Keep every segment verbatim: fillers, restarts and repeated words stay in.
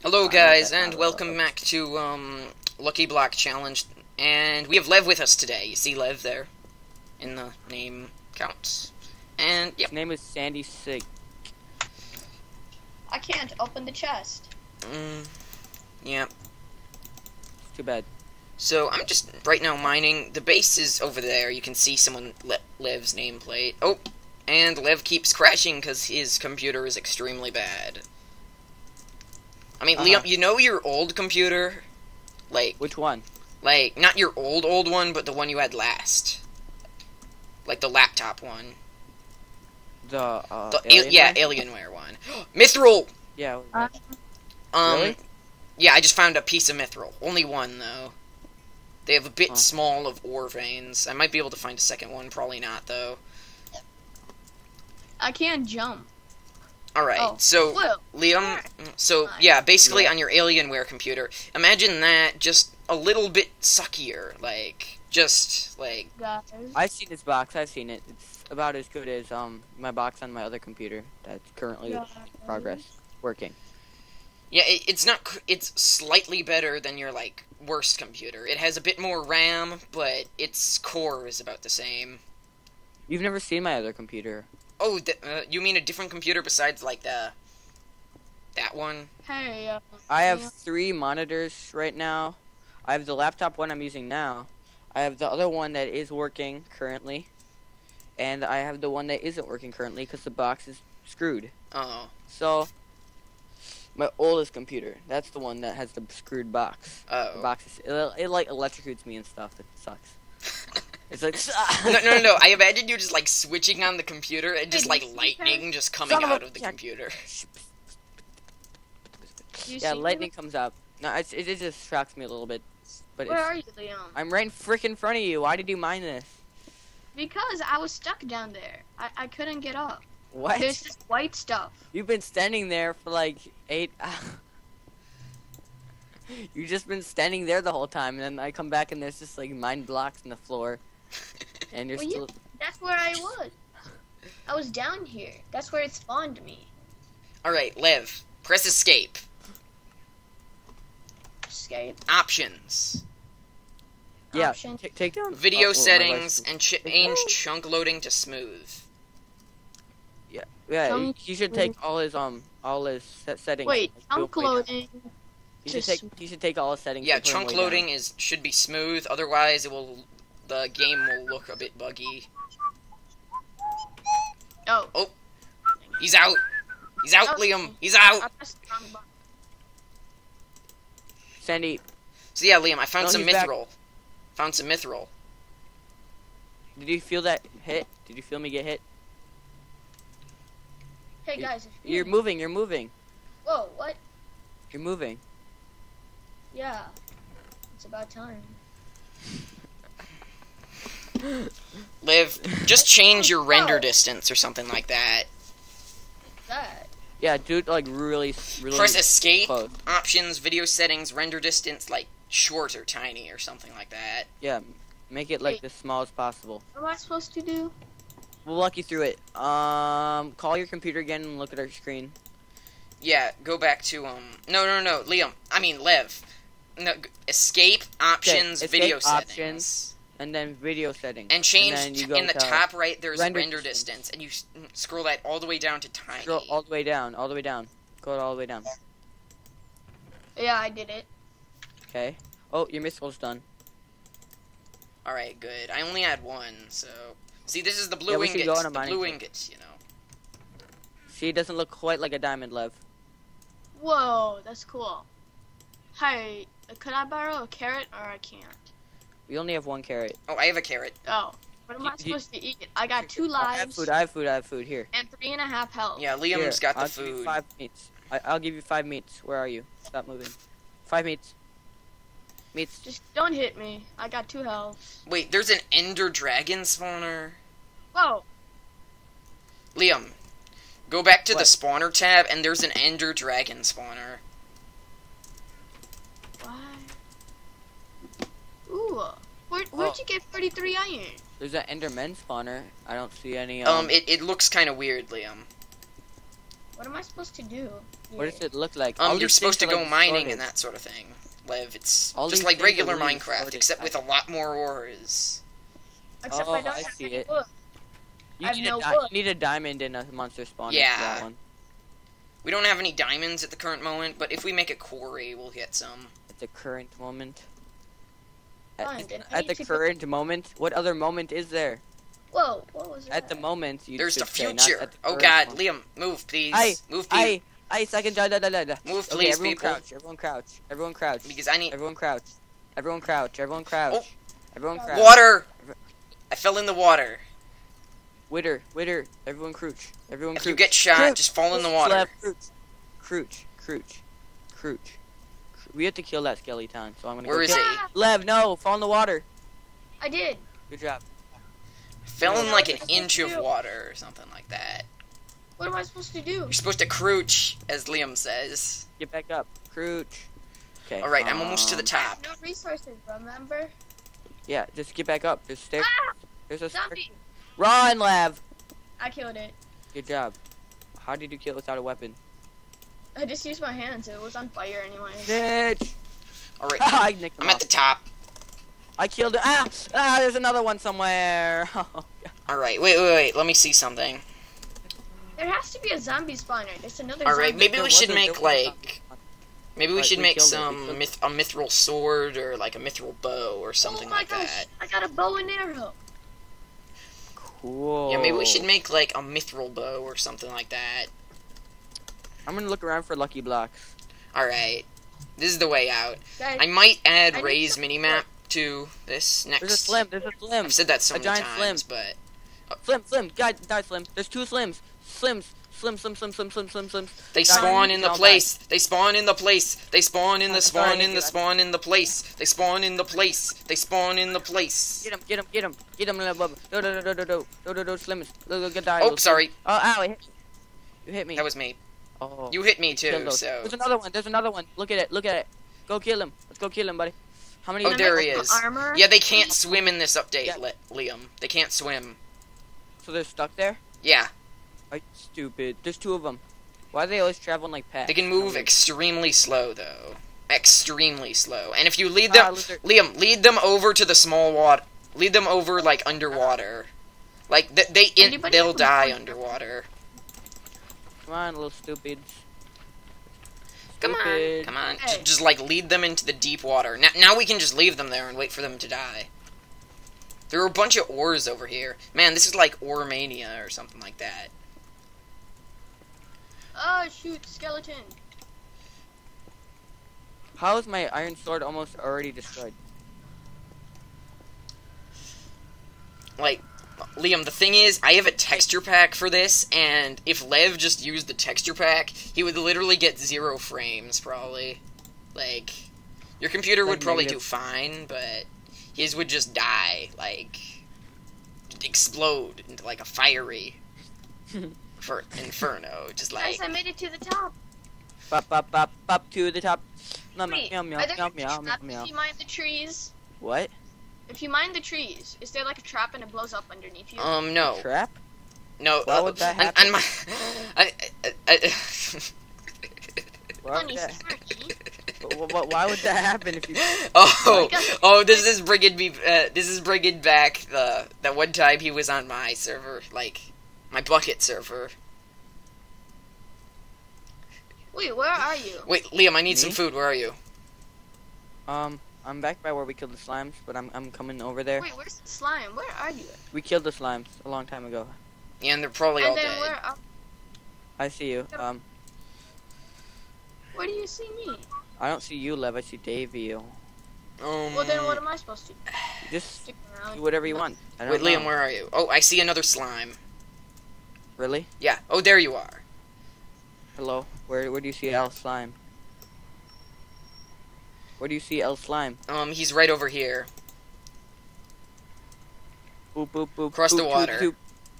Hello guys, and welcome back to, um, Lucky Block Challenge, and we have Lev with us today. You see Lev there, in the name counts, and, yep. His name is Sandy Sig. I can't open the chest. Mm, yeah. Too bad. So, I'm just, right now, mining. The base is over there. You can see someone, Le Lev's nameplate. Oh, and Lev keeps crashing because his computer is extremely bad. I mean, uh-huh. Liam, you know your old computer? Like... Which one? Like, not your old, old one, but the one you had last. Like, the laptop one. The, uh, the Alienware? Al yeah, Alienware one. Mithril! Yeah. Uh, um, really? Yeah, I just found a piece of Mithril. Only one, though. They have a bit huh. small of ore veins. I might be able to find a second one. Probably not, though. I can't jump. Alright, oh. so, Well, Liam, so, yeah, basically yeah. on your Alienware computer, imagine that just a little bit suckier, like, just, like... I've seen this box, I've seen it. It's about as good as, um, my box on my other computer that's currently in progress, working. Yeah, it, it's not, it's slightly better than your, like, worst computer. It has a bit more RAM, but its core is about the same. You've never seen my other computer. Oh, th uh, you mean a different computer besides, like, the... that one? Hey, uh, I have three monitors right now. I have the laptop one I'm using now. I have the other one that is working currently. And I have the one that isn't working currently because the box is screwed. Oh. So, my oldest computer, that's the one that has the screwed box. Oh. The box is, it, it, like, electrocutes me and stuff. It sucks. It's like... no, no, no, no, I imagine you just, like, switching on the computer and just, like, lightning just coming Son of out a- of the yeah. computer. Yeah, lightning comes up. No, it's, it, it just shocks me a little bit. But where it's, are you, Leon? I'm right in frickin' front of you. Why did you mine this? Because I was stuck down there. I, I couldn't get up. What? There's this white stuff. You've been standing there for like eight You've just been standing there the whole time, and then I come back and there's just like mine blocks in the floor. And you're Well, still... yeah, that's where I was. I was down here. That's where it spawned me. Alright, Lev, press escape. Escape. Options. Yeah, Option. t take down... Video oh, oh, my settings, wife's- and change chunk loading to smooth. Yeah, yeah, Chunk he should take all his, um, all his set settings. Wait, like, do chunk it way down. loading. He should to take, sm- he should take all his settings. Yeah, and put 'em chunk way loading down. is should be smooth, otherwise it will... the game will look a bit buggy. Oh. Oh! He's out! He's out, That was Liam! me. He's out! I pressed the wrong button. Sandy, So yeah, Liam, I found No, some he's back. mithril. Found some mithril. did you feel that hit? Did you feel me get hit? Hey guys. if you- You're moving, you're moving. Whoa, what? You're moving. Yeah. It's about time. Liv, just change your render distance or something like that. What's that? Yeah, dude, like really, really Press escape, close. options, video settings, render distance, like, short or tiny or something like that. Yeah, make it like Wait. as small as possible. What am I supposed to do? We'll walk you through it. Um, call your computer again and look at our screen. Yeah, go back to, um, no, no, no, Liam, I mean, Lev. No, g- escape, options, escape, video options, settings. And then video settings. And change, then you t- go in the to top right, there's render, render distance. distance. and you s- scroll that all the way down to tiny. Scroll all the way down, all the way down. Go all the way down. Yeah, I did it. Okay. Oh, your missile done. Alright, good. I only had one, so... See, this is the blue Yeah, we should ingots, go on a the mining blue trip. ingots, you know. See, it doesn't look quite like a diamond, Lev. Whoa, that's cool. Hey, could I borrow a carrot or I can't? We only have one carrot. Oh, I have a carrot. Oh, what am I You- you- supposed to eat? I got two I have lives food, I have food, I have food. Here. and three and a half health. Yeah, Liam's Here, got the I'll give you food. five meats. I, I'll give you five meats. Where are you? Stop moving. Five meats. Meats. Just don't hit me. I got two health. Wait, there's an ender dragon spawner? Whoa. Liam, go back to What? the spawner tab, and there's an ender dragon spawner. Why? Ooh. Where, where'd Oh. you get thirty-three iron? There's an Enderman spawner. I don't see any. Um, Um, it, it looks kind of weird, Liam. What am I supposed to do? What here? does it look like? All Um, you're these supposed to things are, go like, mining distorted. and that sort of thing. Lev, it's All just these like things are regular really Minecraft, distorted. except with a lot more ores. Except Oh, I don't I have see any it. wood. You I have need, no a di- wood. you need a diamond in a monster spawn. Yeah. for that one. We don't have any diamonds at the current moment, but if we make a quarry, we'll get some. At the current moment. At, Fine, then I at need the to go- current moment? What other moment is there? Whoa, what was that? At the moment, you There's the should say, not future. at the Oh current god, moment. Liam, move please. Aye, move please. Aye, ice, I can die, die, die, die, die. Move Okay, please, everyone people. crouch, everyone crouch, everyone crouch. Because I need Everyone crouch. Everyone crouch, everyone crouch. Oh. Everyone crouch. water. I fell in the water. Witter, witter, everyone crouch. Everyone If crouch. you get shot, Crouch. just fall in the Crouch, water. left, Crouch, crouch, crouch, crouch. We have to kill that skeleton, so I'm gonna Where go is kill it? Ah, Lev, no, fall in the water. I did. Good job. Fell in Yeah, like what an am I inch of supposed to do? water or something like that. What am I supposed to do? You're supposed to crouch, as Liam says. Get back up. Crouch. Okay. Alright, I'm almost to the um, top. No resources, remember? Yeah, just get back up. There's stairs. Ah! There's a stair. Zombie! Run, Lev. I killed it. Good job. How did you kill it without a weapon? I just used my hands. It was on fire anyway. Bitch. Alright, I nicked him I'm at off. the top. I killed it. Ah! Ah! There's another one somewhere. Alright, wait, wait, wait. Let me see something. There has to be a zombie spawner. There's another Alright, zombie. maybe There we should wasn't- make there wasn't like... Maybe we Right, should we make killed it, we some killed myth a mithril sword or like a mithril bow or something oh my like gosh, that. I got a bow and arrow. Cool. Yeah, maybe we should make like a mithril bow or something like that. I'm gonna look around for lucky blocks. Alright. This is the way out. Guys, I might add I need Ray's some- minimap to this next. There's a slim. There's a slim. I've said that so A many giant times, slim. but Slim, slim. Die, die, slim. There's two slims. Slims. Slim, slim, slim, slim, slim, slim, slim. they Die. spawn in the Don't place. They spawn in the place. They spawn in the I'm sorry, spawn in the I- spawn in the place. They spawn in the place. They spawn in the place. Get him, get him, get him, get him, little bubba. Do, do, do, do, do, do, do, do, do, slims. Do, do, get die. Oh, little sorry. slim. Oh, ow, it hit me. You hit me. That was me. Oh. You hit me Kill too, those. so. There's another one. There's another one. Look at it. Look at it. Go kill him. Let's go kill him, buddy. How many? Oh, Can I there make he some is. Armor? Yeah, they can't swim in this update, Yeah. Le- Liam. They can't swim. So they're stuck there? Yeah, Are you stupid? There's two of them. Why are they always traveling like pets? they can move extremely slow though. Extremely slow. And if you lead Ah, them, lizard. Liam, lead them over to the small water. Lead them over like underwater. Like th- they, in- Anybody they'll have a die board? underwater. Come on, little stupids. Come on, Stupid. come on. Hey. J- just like lead them into the deep water. Now, now we can just leave them there and wait for them to die. There are a bunch of ores over here. Man, this is like Ore Mania or something like that. Oh shoot, skeleton. How is my iron sword almost already destroyed? Like, Liam, the thing is, I have a texture pack for this, and if Lev just used the texture pack, he would literally get zero frames, probably. Like, your computer would Like probably do negative. fine, but his would just die, like, explode into, like, a fiery for inferno, just like... Guys, I made it to the top. Bop, bop, bop, bop to the top. Nom, Wait, meow, meow, are there meow, a meow, trap meow, if you meow. mine the trees? What? If you mine the trees, is there like a trap and it blows up underneath you? Um, no. Trap? No. Why uh, would that on- happen? on my- I, I, I, Why would Funny that, story. wh- wh- why would that happen if you... oh, Because- oh, this is bringing me. Uh, this is bringing back the that one time he was on my server, like my bucket server. Wait, where are you? Wait, Liam, I need Me? some food. Where are you? Um, I'm back by where we killed the slimes, but I'm I'm coming over there. Wait, where's the slime? Where are you? We killed the slimes a long time ago. Yeah, and they're probably all And then dead. where are, I see you. Um, where do you see me? I don't see you, Lev. I see Davey. Um, Well, then what am I supposed to do? Just Stick around? do whatever you want. I don't Wait, Liam, know. where are you? Oh, I see another slime. Really? Yeah. Oh, there you are. Hello. Where where do you see L slime? Where do you see L slime? Um, he's right over here. Boop boop boop. Across the boop, water. boop, boop.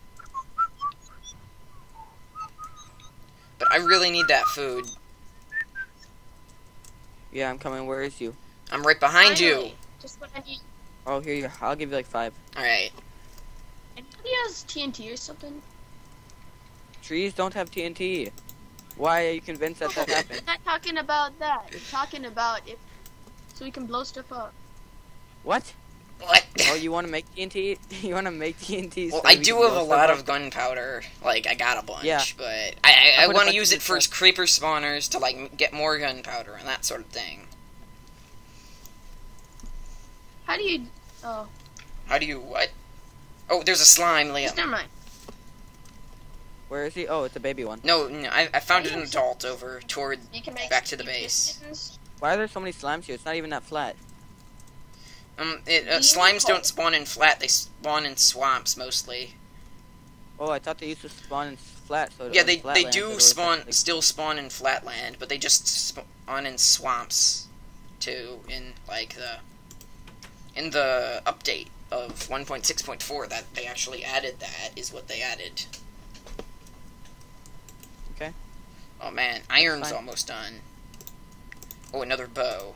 But I really need that food. Yeah, I'm coming. Where is you? I'm right behind you. Finally, just what I need. Oh, here you. I'll give you like five. All right. Anybody has T N T or something? Trees don't have T N T. Why are you convinced that that We're happened? not talking about that. We're talking about if so we can blow stuff up. What? What? Oh, you want to make T N T? You want to make T N T? Well, so I we do can have blow a stuff lot up? of gunpowder. Like, I got a bunch, Yeah. but I I, I I put a want to bunch use in it the for chest. creeper spawners to like m- get more gunpowder and that sort of thing. How do you? Oh, How do you what? Oh, there's a slime, just Liam. never mind. Where is he? Oh, it's a baby one. No, no, I, I found an adult over toward You can make back to the you base. distance. Why are there so many slimes here? It's not even that flat. Um, it, uh, Do you slimes know- don't spawn in flat; they spawn in swamps mostly. Oh, I thought they used to spawn in flat. So Yeah, on they flat they land, so it do was spawn like- still spawn in flatland, but they just spawn in swamps too. In like the in the update of one point six point four that they actually added that is what they added. Okay. Oh man, iron's fine. almost done. Oh, another bow.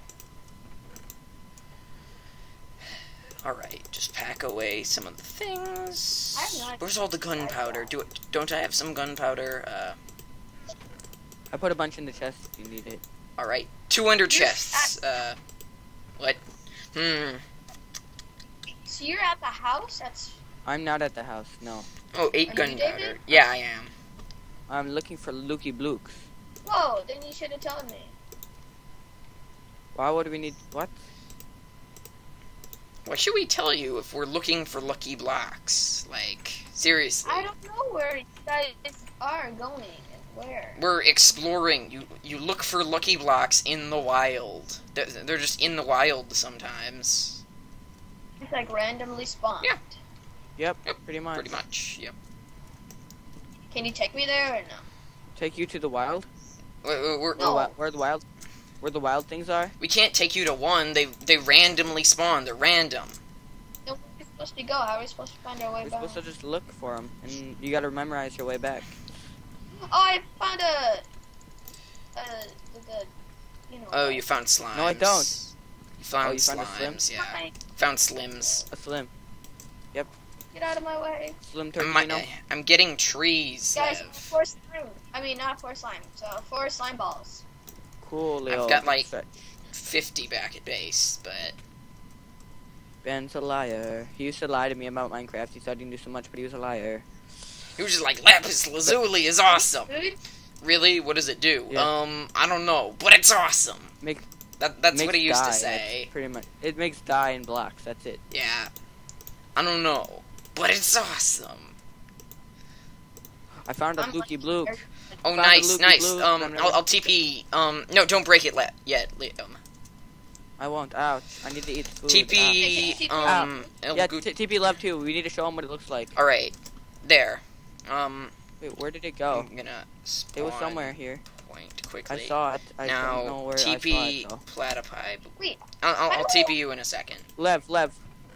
Alright, just pack away some of the things. I have no idea. Where's all the gunpowder? Do it, don't I have some gunpowder? Uh, I put a bunch in the chest if you need it. alright. two hundred chests. Uh, what? Hmm. So you're at the house? That's I'm not at the house. No. Oh, eight Are you gunpowder. David? Yeah, I am. I'm looking for Lukey Blukes. whoa. Then you should have told me. Why would we need what? What should we tell you if we're looking for lucky blocks? Like, seriously. I don't know where you guys are going and where. We're exploring. You you look for lucky blocks in the wild. They're, they're just in the wild sometimes. It's like randomly spawned. Yeah. Yep, Yep, pretty much. Pretty much, yep. Can you take me there or no? Take you to the wild? We're, we're, Where, No. wi- where the wild where the wild things are? We can't take you to one. They they randomly spawn. They're random. No, where are we supposed to go? How are we supposed to find our way We're back? supposed to just look for them, and you gotta memorize your way back. Oh, I found a. Uh, the, the, you know. Oh, you found slimes. No, I don't. You found Oh, you found a slim? slimes. Yeah. Hi. Found slims. A slim. Get out of my way. Slim I'm, mi- Tortino. I'm getting trees. Guys, Lev. four slime. I mean, not four slime. So, four slime balls. Cool, Leo. got, like- Fetch. fifty back at base, but Ben's a liar. He used to lie to me about Minecraft. He thought he knew so much, but he was a liar. he was just like, lapis lazuli is awesome. Food? Really? What does it do? Yeah. Um, I don't know, but it's awesome. Make That that's makes what he used dye, to that's say. Pretty much. It makes dye and blocks. That's it. Yeah. I don't know, but it's awesome. I found a I'm Lukey like- Bluke. Oh, Found a nice, Lukey nice. Blue. Um, Found I'll, another- I'll T P. Um, no, don't break it le- yet, Liam. I won't. Ouch. I need to eat food. T P. Ah. Um, Ouch. El Yeah, Gut- t- T P love too. We need to show him what it looks like. All right, there. Um, Wait, where did it go? I'm gonna. Spawn It was somewhere here. Point I quickly. saw it. I don't know now where T P I saw it. Though. platypi. Wait. I'll, I'll, I I'll don't T know. P you in a second. Lev, Lev.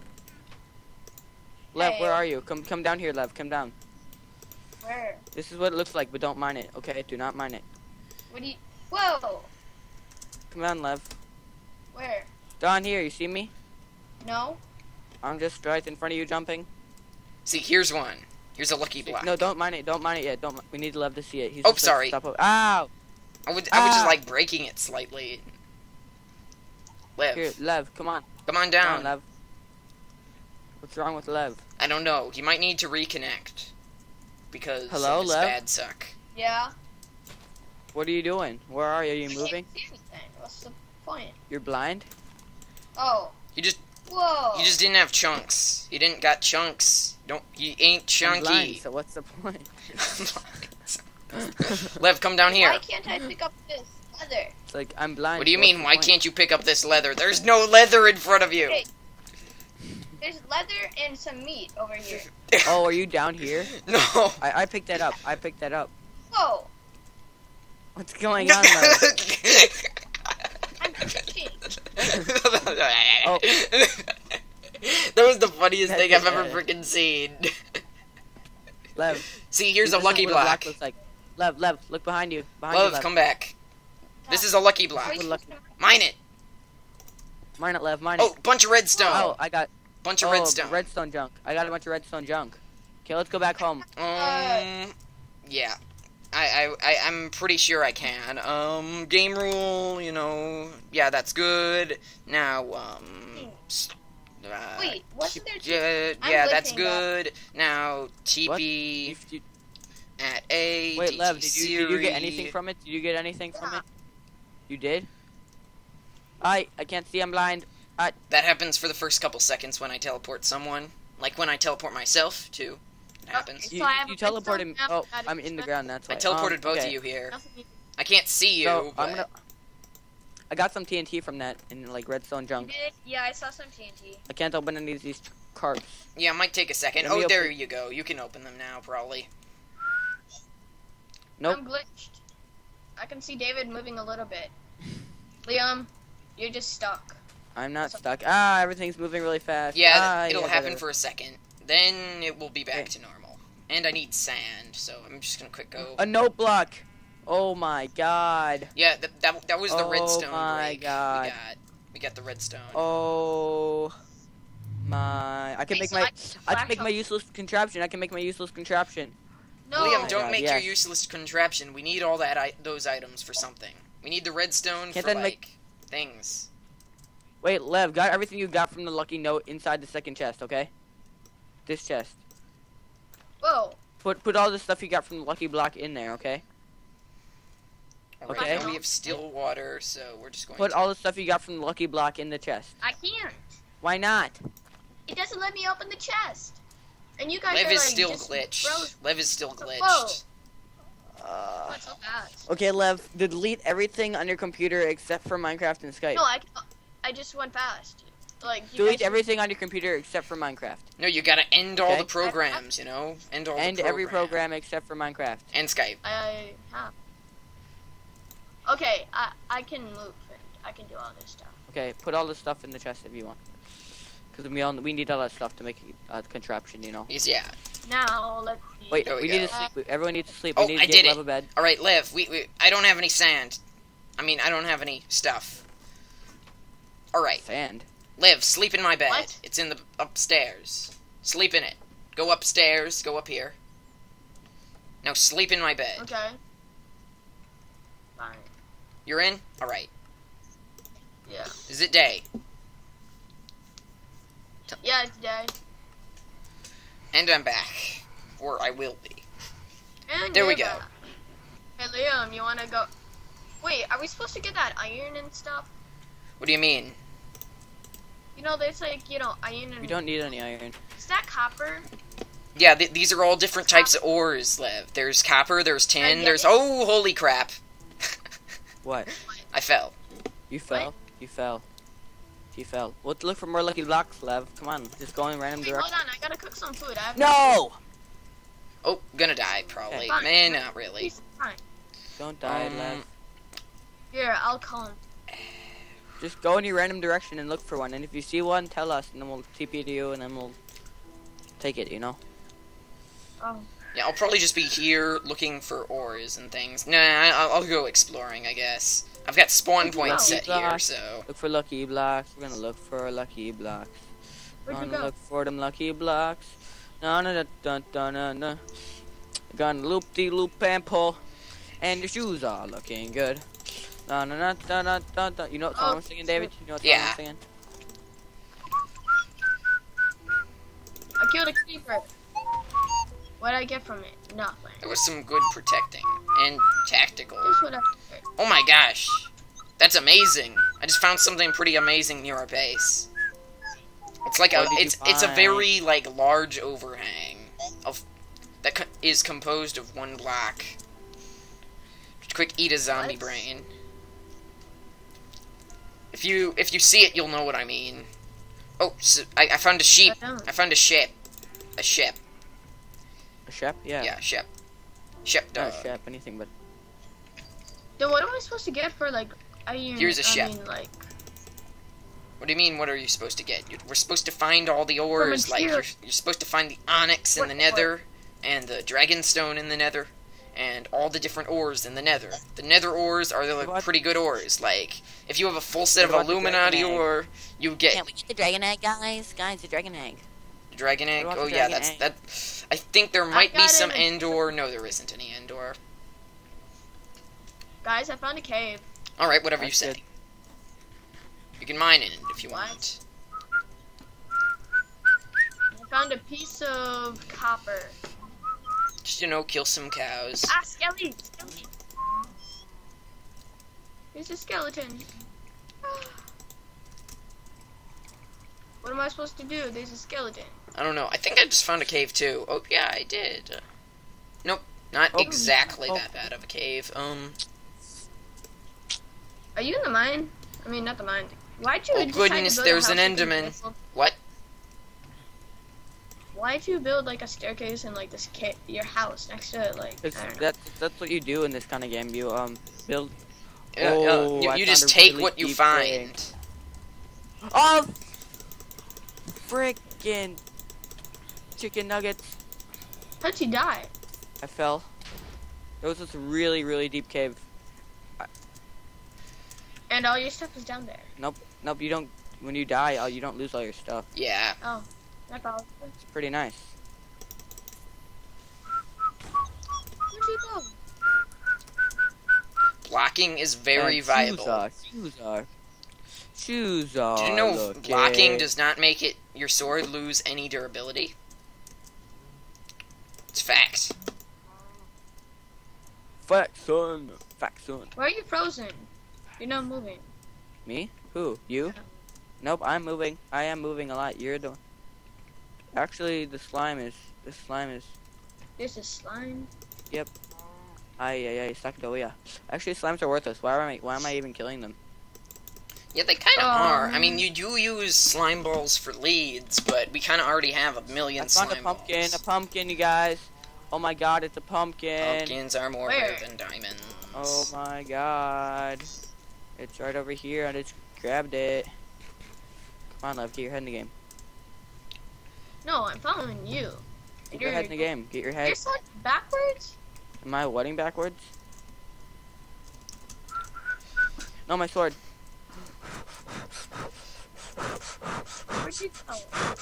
Lev, Hey. where are you? Come, come down here, Lev. Come down. Where? This is what it looks like, but don't mine it. Okay, do not mine it. What do you? Whoa. Come on, Lev. Where? Down here. You see me? No. I'm just right in front of you, jumping. See, here's one. Here's a lucky block. No, don't mine it. Don't mine it yet. Don't. mi- We need Lev to see it. He's Oh, just, like, sorry. stop up- Ow! I would, I was just Ah. like breaking it slightly. Lev, Here, Lev. Come on. come on Come down. on, Lev. What's wrong with Lev? I don't know. You might need to reconnect because Hello, of his Lev? bad suck. Yeah. What are you doing? Where are you? Are you I moving? can't see anything. What's the point? You're blind? Oh. You just, Whoa. you just didn't have chunks. You didn't got chunks. Don't, you ain't I'm blind, chunky. so what's the point? Lev, come down here. Why can't I pick up this leather? It's like, I'm blind. What do you so what's mean? the Why point? can't you pick up this leather? There's no leather in front of you. Hey. There's leather and some meat over here. Oh, are you down here? No. I, I picked that up. I picked that up. Whoa. What's going on, Lev? I'm fishing. Oh. That was the funniest That's thing I've it. ever freaking seen. Lev. See, here's this a is lucky what block. looks like. Lev, Lev, look behind you. Behind you, Love, Lev. come back. This is a lucky block. Are we Good supposed luck. to- Mine it. Mine it, Lev. Mine it. Oh, bunch of redstone. Oh, I got bunch of oh, redstone. redstone junk. I got a bunch of redstone junk. Okay, let's go back home. Um, yeah. I, I, I, I'm pretty sure I can. Um, game rule, you know, yeah, that's good. Now, um, s- uh, Wait, wasn't there two- yeah, I'm yeah, that's glitching, good. Now, What? T P If you- at A, Wait, D T Lev, did you did you get Siri. anything from it? Did you get anything from Yeah. it? You did? I I can't see. I'm blind. That happens for the first couple seconds when I teleport someone. Like when I teleport myself, too. It happens. Okay. You, So I have you a pistol teleported. now Oh, that I'm is in the good. ground. That's I why. teleported Um, both okay. of you here. Nothing- I can't see you, So but... I'm gonna. I got some T N T from that in like redstone You junk. did? Yeah, I saw some T N T. I can't open any of these carts. Yeah, it might take a second. Let me Oh, there open- you go. You can open them now, probably. Nope. I'm glitched. I can see David moving a little bit. Liam, you're just stuck. I'm not stuck. Ah, everything's moving really fast. Yeah, ah, it'll yeah, happen whatever. for a second. Then it will be back Okay. to normal. And I need sand, so I'm just gonna quick go. A note block. Oh my god. Yeah, th that, that was the Oh redstone my break. God. We got, we got the redstone. Oh my. I can Okay, make so my. I I flash can make my up- useless contraption. I can make my useless contraption. No. Liam, don't God, make yes. your useless contraption. We need all that I those items for something. We need the redstone Can't for, that like, make- things. Wait, Lev, got everything you got from the lucky note inside the second chest, okay? This chest. Whoa. Put put all the stuff you got from the lucky block in there, okay? Alright, Okay. now we have still water, so we're just going Put to... all the stuff you got from the lucky block in the chest. I can't. Why not? It doesn't let me open the chest. And you guys Lev are is like still just glitched. froze. Lev is still glitched. Whoa. Uh, What's so fast? okay, Lev, delete everything on your computer except for Minecraft and Skype. No, I, I just went fast. Like you Delete guys- everything on your computer except for Minecraft. No, you gotta end all Okay. the programs, you know? End all End the every program. program except for Minecraft. And Skype. I have. Okay, I I can move and I can do all this stuff. Okay, put all the stuff in the chest if you want. Because we all we need all that stuff to make a contraption, you know. Yes, yeah. Now let's see. Wait, There we we, need go. to sleep. Everyone needs to sleep. Oh, we need to I get did it. level bed. Alright, Lev, we, we... I don't have any sand. I mean, I don't have any stuff. Alright. Sand. Liv, sleep in my bed. What? It's in the upstairs. Sleep in it. Go upstairs. Go up here. Now sleep in my bed. Okay. Fine. You're in? Alright. Yeah. Is it day? Yeah, it's day. And I'm back. Or I will be. And There we you're go. back. Hey Liam, you wanna go? Wait, are we supposed to get that iron and stuff? What do you mean? You know, there's like you know iron and. We don't need any iron. Is that copper? Yeah, th these are all different types of ores, Lev. There's copper, there's tin, yeah, there's... it- Oh, holy crap. What? I fell. You fell. You fell. You fell. Let's look for more lucky blocks, Lev. Come on, just go in random Wait, hold direction. on, I gotta cook some food. I have No! Oh, gonna die, probably. Fine. Man, not really. Fine. Don't die, Um, Lev. Here, I'll call him. Just go in your random direction and look for one. And if you see one, tell us, and then we'll T P to you, and then we'll take it. You know. Oh. Yeah, I'll probably just be here looking for ores and things. Nah, I'll, I'll go exploring, I guess. I've got spawn points set here, Blocks. so... Look for lucky blocks. We're gonna look for lucky blocks. Where'd you Gonna go? look for them lucky blocks. Na na na na na na na. Gonna loop de loop and pull, and your shoes are looking good. Na na na na na na na. You know what song Oh. I'm singing, David? You know what song Yeah. I'm singing? I killed a creeper. What did I get from it? Nothing. There was some good protecting. And tactical. Just what I get. Oh my gosh. That's amazing. I just found something pretty amazing near our base. It's like a What did you it's it's a find? very like large overhang of that co is composed of one block. Just quick eat a zombie What? brain. If you if you see it, you'll know what I mean. Oh, so I, I found a sheep. I don't. I found a ship. A ship. A shep? Yeah. Yeah, ship. Ship Not dog. a shep, anything but. Then what am I supposed to get for like iron? Here's a I chef. mean, like What do you mean, what are you supposed to get? You're, we're supposed to find all the ores, like, you're, material. you're supposed to find the onyx in What- the nether, and the dragonstone in the nether, and all the different ores in the nether. The nether ores are the like, What? pretty good ores, like, if you have a full set What of about the Illuminati dragon egg? ore, you get Can't we get the dragon egg, guys? Guys, the dragon egg. dragon egg. What about Oh the yeah, dragon that's, egg? that, I think there might be got some it. end ore. No, there isn't any end ore. Guys, I found a cave. Alright, whatever That's you say. good. You can mine in it if you What? want. I found a piece of copper. Just, you know, kill some cows. Ah, skelly! Skelly! There's a skeleton. What am I supposed to do? There's a skeleton. I don't know. I think I just found a cave too. Oh, yeah, I did. Uh, nope. Not Oh. exactly Oh. that bad of a cave. Um, Are you in the mine? I mean, not the mine. Why'd you Oh, decide to goodness, build a there's an house in Enderman. this little- what? Why'd you build like a staircase in like this ca- your house next to it? Like, It's, I don't know. that's that's what you do in this kind of game. You um build. Uh, uh, Oh, you I you found just a take really what you deep find. thing. Oh, freaking chicken nuggets! How'd you die? I fell. There was this really really deep cave. And all your stuff is down there. Nope, nope. You don't. When you die, uh, you don't lose all your stuff. Yeah. Oh, that's all. It's pretty nice. Where'd you go? Blocking is very And viable. Shoes are. Shoes are. Shoes are. Did you know looking- blocking does not make it your sword lose any durability? It's fact. Fact, son. Fact, son. Why are you frozen? You're not moving. Me? Who? You? Nope, I'm moving. I am moving a lot. You're the. Actually, the slime is. The slime is. There's a slime. Ay, ay, ay, Sakdoya. Actually, slimes are worthless. Why am I? Why am I even killing them? Yeah, they kind of Um, are. I mean, you do use slime balls for leads, but we kind of already have a million I found slime a pumpkin. balls. A pumpkin, you guys. Oh my God, it's a pumpkin. Pumpkins are more Where? rare than diamonds. Oh my God. It's right over here. I just grabbed it. Come on, love. Get your head in the game. No, I'm following you. Get your head in the game. Get your head. You're sliding backwards? Am I wedding backwards? No, my sword. Where'd you go?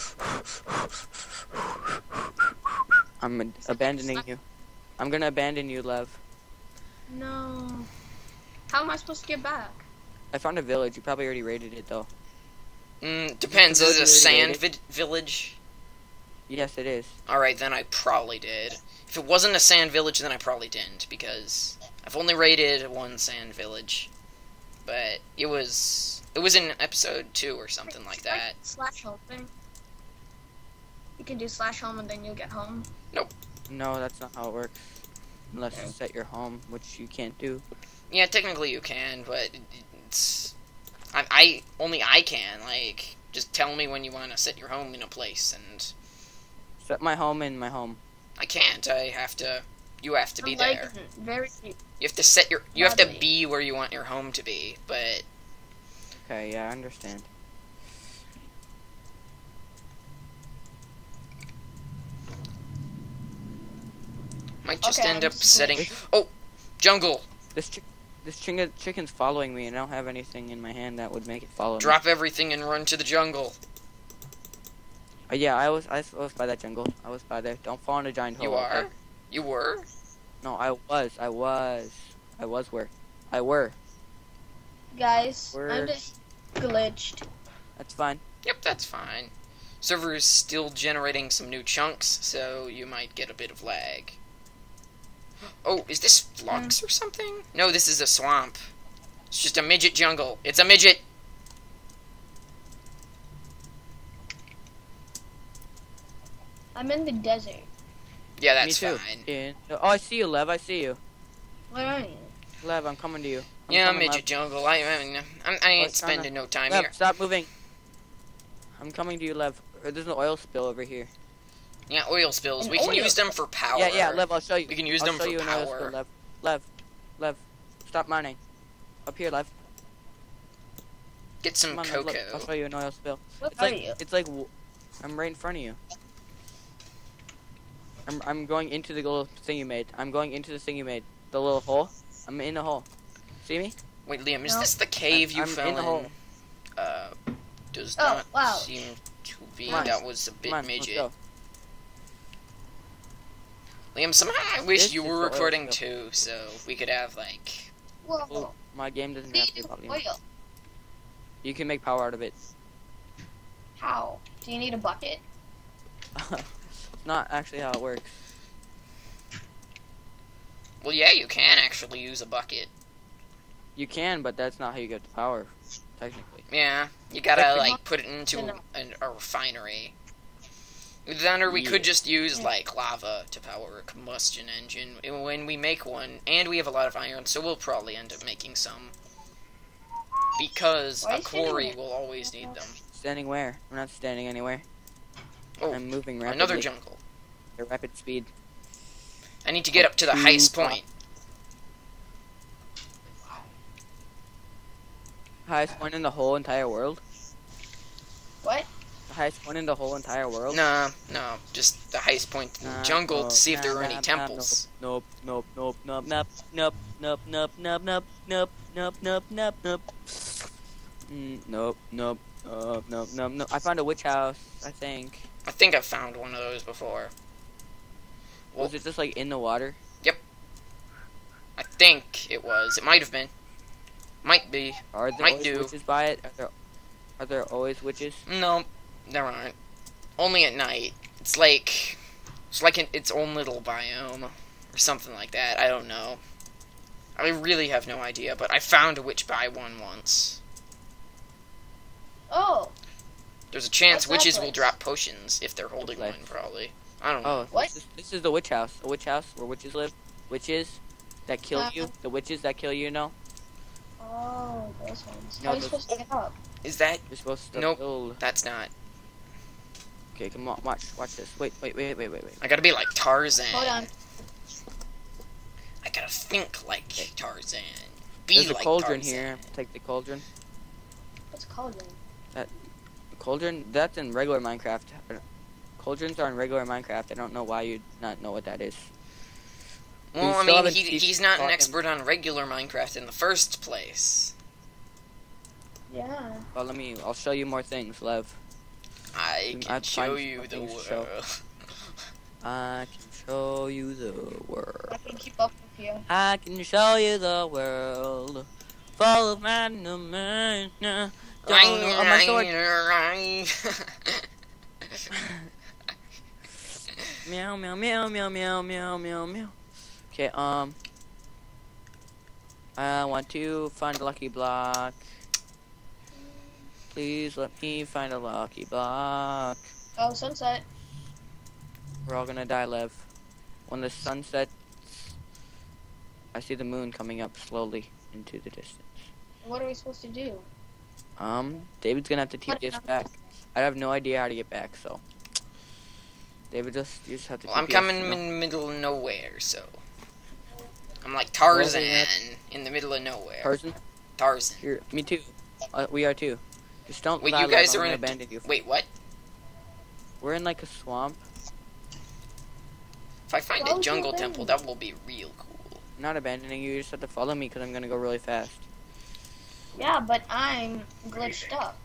I'm ad- abandoning you. I'm gonna abandon you, love. No. How am I supposed to get back? I found a village. You probably already raided it, though. Mm, depends. Is it a Already sand raided? vi- village? Yes, it is. Alright, then I probably did. If it wasn't a sand village, then I probably didn't, because I've only raided one sand village. But it was... It was in episode two or something like that. Slash home thing. You can do slash home and then you'll get home. No, that's not how it works. Unless you set your home, which you can't do. Yeah, technically you can, but it's... I, I only I can, like, just tell me when you want to set your home in a place, and Set my home in my home. I can't. I have to... You have to be I'm like there. very You have to set your... You have to Lovely. be where you want your home to be, but... Okay, yeah, I understand. Might just Okay, end I'm up just setting... gonna- Oh! Jungle! This chick, this chicken, chicken's following me, and I don't have anything in my hand that would make it follow me. Drop everything and run to the jungle. Uh, yeah, I was, I was by that jungle. I was by there. Don't fall in a giant hole. You are? okay? You were? No, I was, I was, I was where, I were. Guys, We're- I'm just glitched. That's fine. Yep, that's fine. Server is still generating some new chunks, so you might get a bit of lag. Oh, is this flux or something? No, this is a swamp. It's just a midget jungle. It's a midget! I'm in the desert. Yeah, that's me too. fine. In, oh, I see you, Lev. I see you, Where are you? Lev. I'm coming to you. I'm Yeah, coming, midget Lev. jungle. I, I, mean, I'm, I ain't What's trying to- spending no time Lev, here. stop moving. I'm coming to you, Lev. Or there's an oil spill over here. Yeah, oil spills. An We can oil use them for power. Yeah, yeah, Lev. I'll show you. We can use I'll them show for you an oil power. spill, Lev. Lev, Lev, stop mining. Up here, Lev. Get some Come on, Lev, look. I'll cocoa. show you an oil spill. What It's are like you? it's like w- I'm right in front of you. I'm I'm going into the little thing you made. I'm going into the thing you made. The little hole. I'm in the hole. See me? Wait, Liam, is No. this the cave I'm- you I'm fell in the hole. Uh, does Oh, not wow. seem to be. Come on. That was a bit Come on, let's midget. go. Liam, somehow I wish This you is were the oil recording spill. too, so we could have like Whoa. Oh, my game doesn't have to volume. Oil. You can make power out of it. How? Do you need a bucket? It's not actually how it works. Well, yeah, you can actually use a bucket. You can, but that's not how you get the power, technically. Yeah, you gotta, Like, like, put it into you know. a, a refinery. Then, or we Yeah. could just use, like, lava to power a combustion engine when we make one. And we have a lot of iron, so we'll probably end up making some. Because Why a is it in quarry there? will always need them. Standing where? We're not standing anywhere. Oh, I'm moving rapidly. another jungle. At rapid speed. I need to get up to the Two highest blocks. point. Highest point in the whole entire world? What? The highest point in the whole entire world? No, no, just the highest point in the Nah, jungle no, to see if there nah, are any nah, nah, temples. Nope, nope, nope, nope, nope, nope, nope, nope, nope, nope, nope, nope, nope, nope, nope. Mm, nope, nope, nope, nope, nope, nope. I found a witch house, I think. I think I've found one of those before. Well, Was it just like in the water? I think it was. It might have been. Might be. Are there Might always do. witches by it? Are there, are there always witches? No, there aren't. Only at night. It's like it's like an, its own little biome or something like that. I don't know. I really have no idea, but I found a witch by one once. Oh. There's a chance What's that witches will place? drop potions if they're holding place? one, probably. I don't know. Oh, What? This, is, this is the witch house. A witch house where witches live. Witches that kill Uh, you. The witches that kill you, know? Oh, those ones. No, How are you those- supposed to get up? Is that? You're supposed to Nope. kill. That's not. Okay, come on, watch, watch this. Wait, wait, wait, wait, wait, wait. I gotta be like Tarzan. Hold on. I gotta think like Tarzan. Be There's a like cauldron Tarzan. here. Take the cauldron. What's it called then? The cauldron? That's in regular Minecraft. Cauldrons are in regular Minecraft. I don't know why you'd not know what that is. Well, You I still mean, haven't he, teach- he's not taught an him. expert on regular Minecraft in the first place. Yeah. Well, let me. I'll show you more things, Lev. I Mm, can I'd show find you the something to show. world. I can show you the world. I can keep up with you. I can show you the world. Full of animation. Oh, my sword. Meow, meow, meow, meow, meow, meow, meow, meow. Okay, um. I want to find a lucky block. Please let me find a lucky block. Oh, sunset. We're all gonna die, Lev. When the sun sets, I see the moon coming up slowly into the distance. What are we supposed to do? Um, David's gonna have to teach us back. I have no idea how to get back, so. David, just, you just have to Well, I'm T P us, coming you know? in the middle of nowhere, so. I'm like Well, Tarzan we have- in the middle of nowhere. Person? Tarzan. Here, me too. Uh, we are too. Just don't Wait, die, you Lev, guys I'm are in gonna a. abandon you. Wait, what? We're in like a swamp. If I find Why a would you jungle abandon temple, me? that will be real cool. I'm not abandoning you. You just have to follow me because I'm gonna go really fast. Yeah, but I'm glitched up.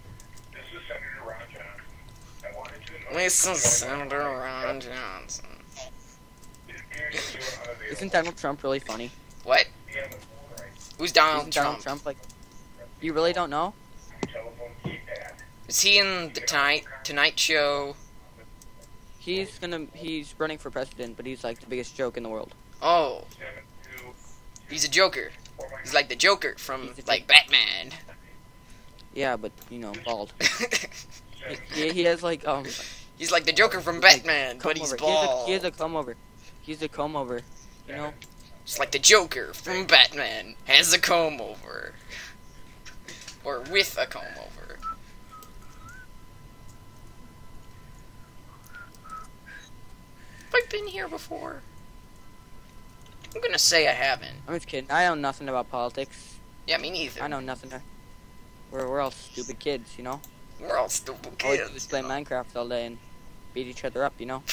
Listen, Senator Ron Johnson. Isn't Donald Trump really funny? What? Who's Donald Isn't Trump? Donald Trump like? You really don't know? Is he in the Tonight Tonight Show? He's gonna. He's running for president, but he's like the biggest joke in the world. Oh. He's a Joker. He's like the Joker from, He's a like, Batman. Yeah, but you know, bald. he, he has like um. He's like the Joker from Batman, comb but he's over. bald. He has a, he has a comb over. He's a comb over. You know. It's like the Joker from Batman has a comb over. Or with a comb over. Have I been here before? I'm gonna say I haven't. I'm just kidding. I know nothing about politics. Yeah, me neither. I know nothing. We're we're all stupid kids, you know. We're all stupid All we kids. do is play Minecraft all day and beat each other up, you know.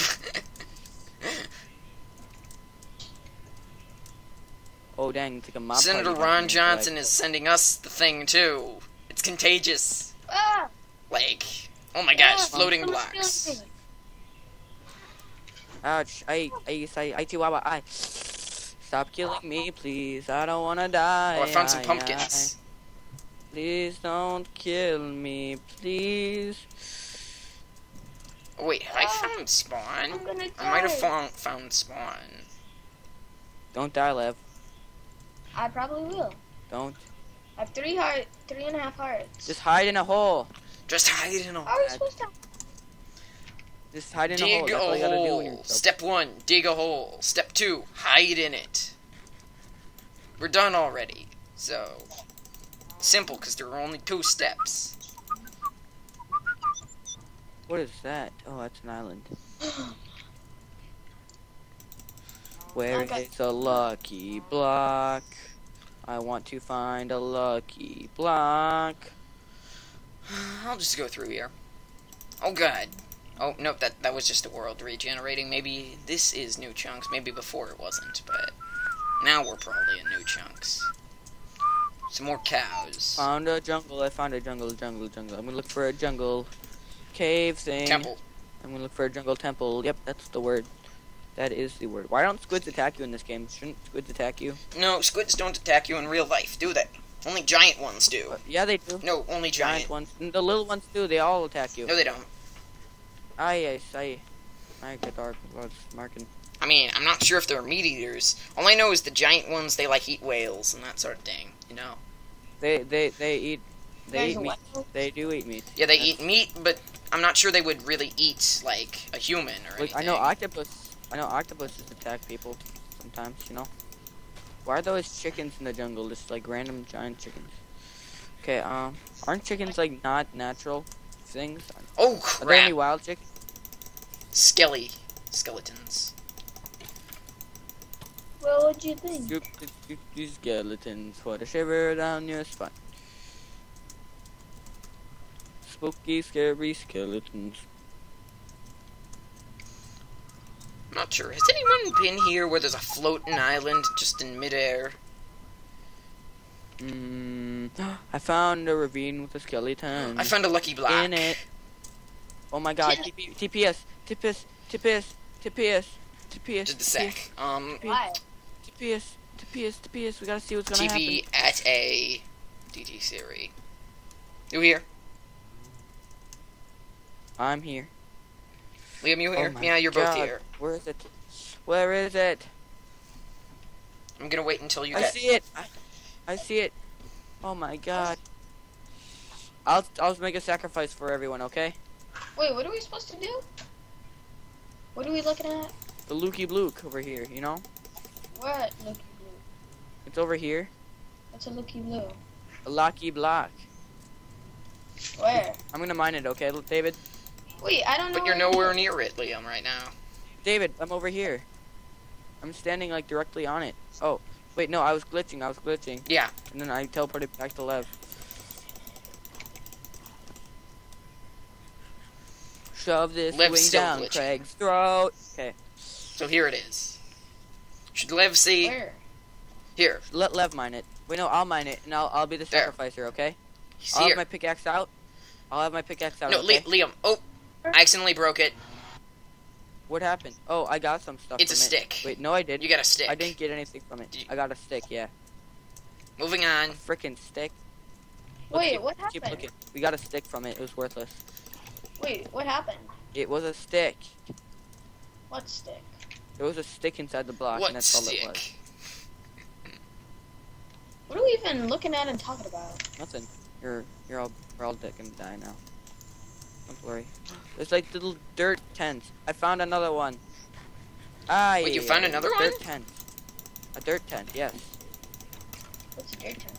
Oh dang, it's like a mob Senator party Ron happening, Johnson like- is sending us the thing too. It's contagious. Ah! Like, oh my gosh, Ah, floating someone's blocks. killing me. Ouch! I I I I chihuahua I. Stop killing me, please. I don't wanna die. Oh, I found some I- pumpkins. I- Please don't kill me, please. Oh, wait, have I found spawn? I'm gonna I might have die. found found spawn. Don't die, Lev. I probably will. Don't. I have three heart, three and a half hearts. Just hide in a hole. Just hide in a How are we hole. supposed to? Just hide in a hole. Dig That's all a you gotta do when you're in hole. trouble. Step one, dig a hole. Step two, hide in it. We're done already. So, simple, because there are only two steps. What is that? Oh, that's an island. Where Okay. is a lucky block? I want to find a lucky block. I'll just go through here. Oh god. Oh, nope, that, that was just the world regenerating. Maybe this is new chunks. Maybe before it wasn't, but now we're probably in new chunks. Some more cows. Found a jungle. I found a jungle, jungle, jungle. I'm gonna look for a jungle cave thing. Temple. I'm gonna look for a jungle temple. Yep, that's the word. That is the word. Why don't squids attack you in this game? Shouldn't squids attack you? No, squids don't attack you in real life, do they? Only giant ones do. Uh, yeah, they do. No, only Giant giant. ones. The little ones do. They all attack you. No, they don't. Aye, aye, aye. I get dark. Was marking. I mean, I'm not sure if they're meat eaters. All I know is the giant ones, they like eat whales and that sort of thing, you know? They they they eat. They There's eat a meat. what? They do eat meat. Yeah, they That's- eat meat, but I'm not sure they would really eat, like, a human or Like, anything. I know octopus. I know octopuses attack people sometimes. You know. Why are those chickens in the jungle? Just like random giant chickens. Okay. Um. Aren't chickens like not natural things? Oh, Are there any crap. wild chickens? Skelly. Skeletons. What would you think? You, you, you skeletons for the shiver down your spine. Spooky, scary skeletons. I'm not sure. Has anyone been here where there's a floating island just in midair? Mm, I found a ravine with a skeleton I found a lucky block. in it. Oh my god, T P, T P S, T P S, T P S, T P S, T P S, Just a sec. Um, Why? T P S, T P S, T P S, we gotta see what's gonna T P happen. at a D T Siri. You here? I'm here. Liam, you Oh here? my yeah, you're both God. here. Where is it? Where is it? I'm gonna wait until you I get... see it. I, I see it. Oh my god. I'll I'll make a sacrifice for everyone, okay? Wait, what are we supposed to do? What are we looking at? The Lukey Bluke over here, you know? What? Looky blue. It's over here. What's a looky blue? A Lucky Block. Where? I'm gonna mine it, okay, David? Wait, I don't know. But you're where it nowhere is. near it, Liam, right now. David, I'm over here. I'm standing like directly on it. Oh, wait, no, I was glitching. I was glitching, Yeah. and then I teleported back to Lev. Shove this Lev's wing still down glitching. Craig's throat. Okay, So here it is. Should Lev see... Where? Here. let Lev mine it. Wait, no, I'll mine it, and I'll I'll be the There. sacrificer. Okay. He's I'll here. have my pickaxe out. I'll have my pickaxe out. No, okay? Le Liam. Oh, I accidentally broke it. What happened? Oh, I got some stuff. It's a from it. stick. Wait, no, I did. You got a stick. I didn't get anything from it. Did you- I got a stick. Yeah, Moving on. frickin' stick. Wait, keep, what Keep happened? looking. We got a stick from it. It was worthless. Wait, what happened? It was a stick. What stick? There was a stick inside the block, What and that's all it was. stick? What are we even looking at and talking about? Nothing. You're you're all we're all dead gonna die now. Don't worry. There's like little dirt tents. I found another one. Ah, Wait, you found another dirt one? tent. A dirt tent, yes. What's your turn?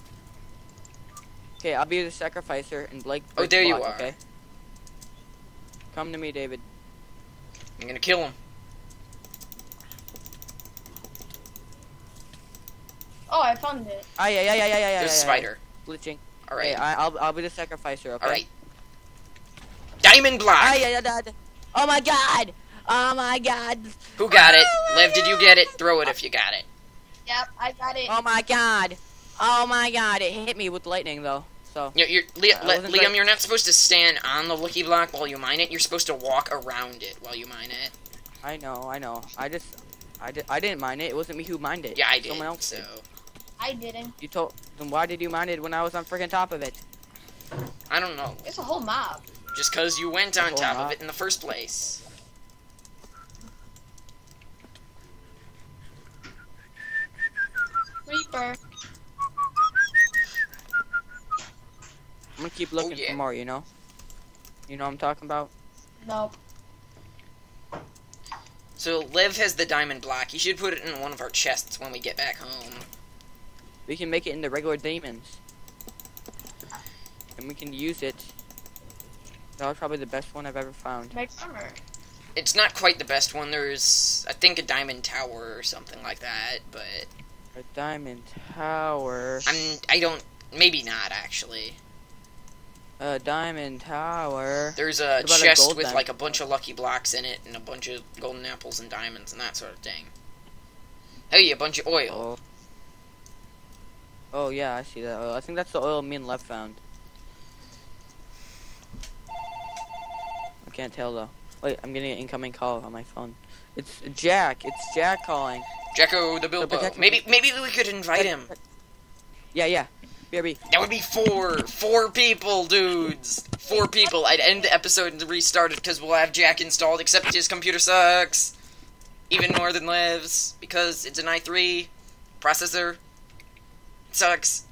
Okay, I'll be the sacrificer and Blake. Oh, break there the you block, are. Okay. Come to me, David. I'm gonna kill him. Oh, I found it. Ah, yeah, yeah, yeah, yeah, yeah, yeah. There's a yeah, spider. Yeah. Glitching. Alright. Okay, I, I'll I'll be the sacrificer. Okay. Alright. Diamond block! Ah, yeah, yeah, yeah, yeah. Oh my god! Oh my god! Who got it? Lev, did you get it? Throw it if you got it. Yep, I got it. Oh my god! Oh my god! It hit me with lightning though. So. You're, you're, Le I Le wasn't Liam, very- you're not supposed to stand on the lucky block while you mine it. You're supposed to walk around it while you mine it. I know, I know. I just, I did. I didn't mine it. It wasn't me who mined it. Yeah, I did. Someone else So did. I didn't. You told. Then why did you mine it when I was on freaking top of it? I don't know. It's a whole mob. Just because you went on Oh, top not. of it in the first place. Reaper. I'm gonna keep looking yeah. for more. You know. You know what I'm talking about. Nope. So Liv has the diamond block. You should put it in one of our chests when we get back home. We can make it into regular diamonds, and we can use it. That was probably the best one I've ever found. Make armor. It's not quite the best one. There's, I think, a diamond tower or something like that, but A diamond tower. I'm, I don't, maybe not actually. A diamond tower. There's a What about a chest gold with diamond? like a bunch of lucky blocks in it and a bunch of golden apples and diamonds and that sort of thing. Hey, a bunch of oil. Oh. Oh yeah, I see that oil. I think that's the oil me and Lev found. I can't tell though. Wait, I'm getting an incoming call on my phone. It's Jack. It's Jack calling. Jacko the Bilbo. protect- Maybe, maybe we could invite him. Yeah, yeah. B R B. That would be four, four people, dudes. Four people. I'd end the episode and restart it because we'll have Jack installed. Except his computer sucks, even more than Liv's because it's an i three processor. It sucks.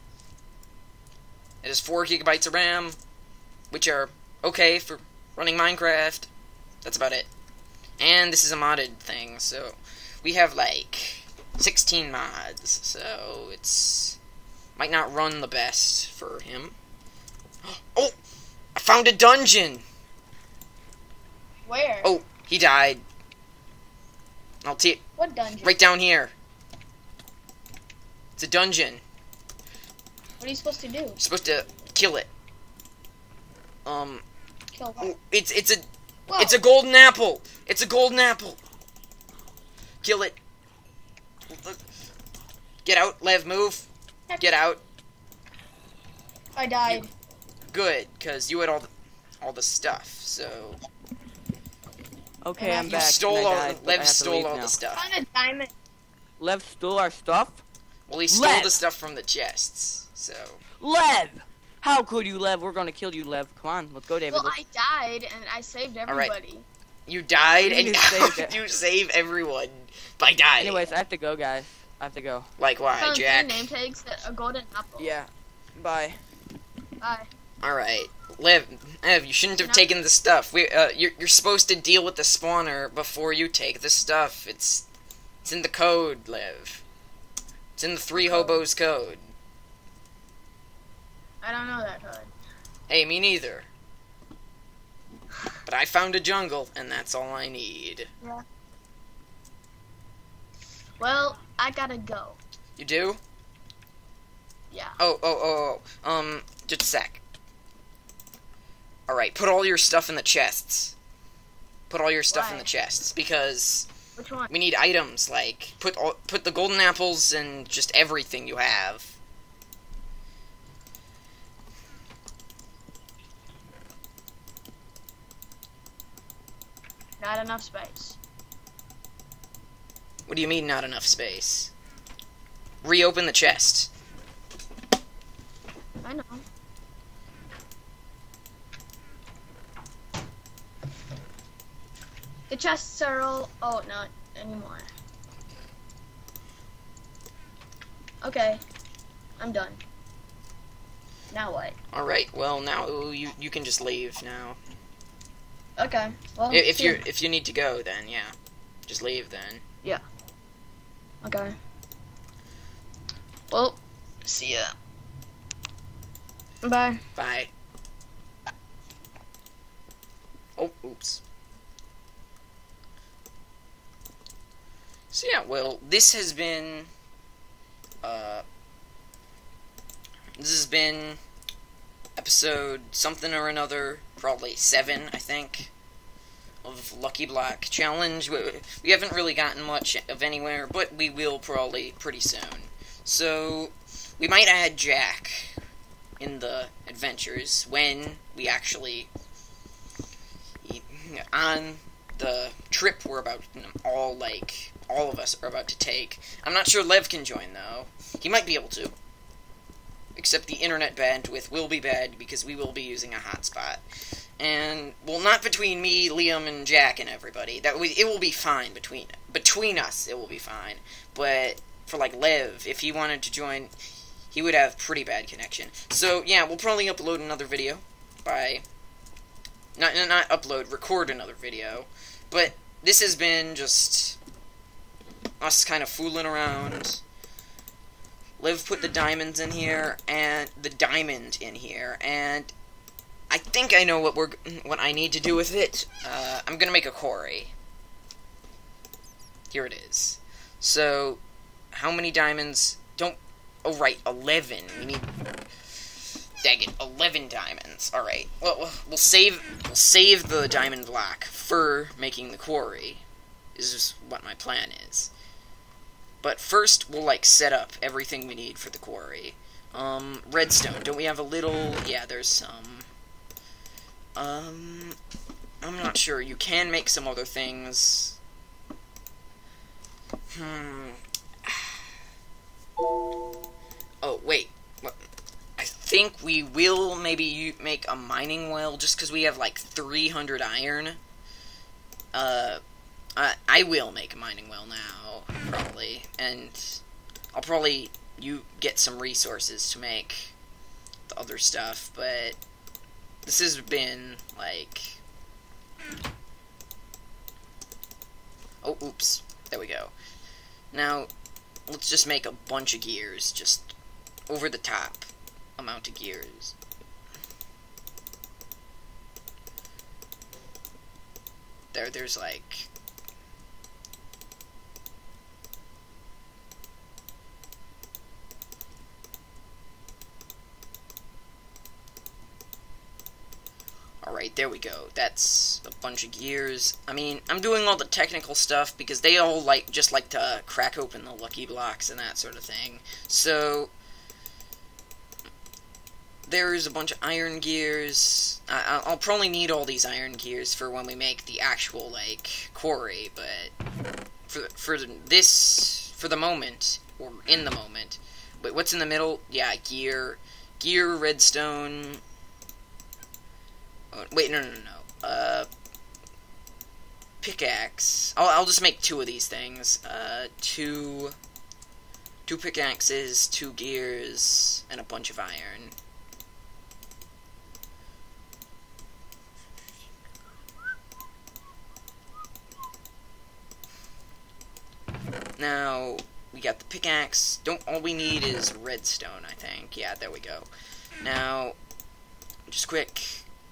It has four gigabytes of RAM, which are okay for running Minecraft. That's about it. And this is a modded thing, so we have like sixteen mods. So it's might not run the best for him. Oh, I found a dungeon. Where? Oh, he died. I'll t- What dungeon? right down here. It's a dungeon. What are you supposed to do? You're supposed to kill it. Um, Kill what? it's it's a Whoa. it's a golden apple. It's a golden apple. Kill it. Look. Get out, Lev. Move. Get out. I died. Good, cause you had all the all the stuff. So Okay, And I'm you back. stole and I all. died, but I Lev have to stole leave all now. the stuff. Found a diamond. Lev stole our stuff. Well, he stole Lev! the stuff from the chests. So Lev! How could you, Lev? We're gonna kill you, Lev. Come on, let's go, David. Well, Let's- I died and I saved right. everybody. you died, and You how saved did it. you save everyone by dying? Anyways, I have to go, guys. I have to go. Like why, Found three Jack? name tags, a golden apple. Yeah. Bye. Bye. All right, Lev. Ev, you shouldn't have No. taken the stuff. We, uh, you're you're supposed to deal with the spawner before you take the stuff. It's it's in the code, Lev. It's in the three hobos code. I don't know that code. Hey, me neither. But I found a jungle, and that's all I need. Well, I gotta go. You do? Yeah. Oh, oh, oh, oh. Um, just a sec. Alright, put all your stuff in the chests. Put all your stuff in Why? the chests, because Which one? we need items, like, put all, put the golden apples and just everything you have. Not enough space. What do you mean, not enough space? Reopen the chest. I know. The chests are all. Oh, not anymore. Okay, I'm done. Now what? Alright, well, now you you can just leave now. Okay. Well, I- If see you ya. if you need to go, then yeah. Just leave then. Okay. Well, see ya. Bye. Bye. Oh, oops. So yeah, well, this has been, uh, this has been episode something or another, probably seven, I think, of Lucky Block Challenge. We, we haven't really gotten much of anywhere, but we will probably pretty soon. So, we might add Jack in the adventures when we actually, on the trip we're about to all, like, all of us are about to take. I'm not sure Lev can join, though. He might be able to. Except the internet bandwidth will be bad because we will be using a hotspot. And, well, not between me, Liam, and Jack and everybody. That we, it will be fine between between us. It will be fine. But for, like, Lev, if he wanted to join, he would have pretty bad connection. So, yeah, we'll probably upload another video by... Not, not upload, record another video. But this has been just us kind of fooling around. Liv put the diamonds in here, and the diamond in here, and I think I know what we're what I need to do with it. Uh, I'm gonna make a quarry. Here it is. So, how many diamonds? Don't. Oh right, eleven. We need. Dang it, eleven diamonds. All right. Well, we'll we'll save we'll save the diamond block for making the quarry. Is just what my plan is. But first, we'll, like, set up everything we need for the quarry. Um, redstone. Don't we have a little... Yeah, there's some. Um, I'm not sure. You can make some other things. Hmm. Oh, wait. I think we will maybe make a mining well, just because we have, like, three hundred iron. Uh... Uh, I will make a mining well now, probably, and I'll probably you get some resources to make the other stuff, but this has been, like... Oh, oops. There we go. Now, let's just make a bunch of gears, just over the top amount of gears. There, there's, like... Alright, there we go. That's a bunch of gears. I mean, I'm doing all the technical stuff because they all like just like to crack open the lucky blocks and that sort of thing. So, there's a bunch of iron gears. I I'll probably need all these iron gears for when we make the actual, like, quarry, but for, for this, for the moment, or in the moment. Wait, what's in the middle? Yeah, gear. Gear, redstone... Oh, wait, no, no, no, no. Uh, pickaxe. I'll, I'll just make two of these things. Uh, two, two pickaxes, two gears, and a bunch of iron. Now, we got the pickaxe. Don't, all we need is redstone, I think. Yeah, there we go. Now, just quick...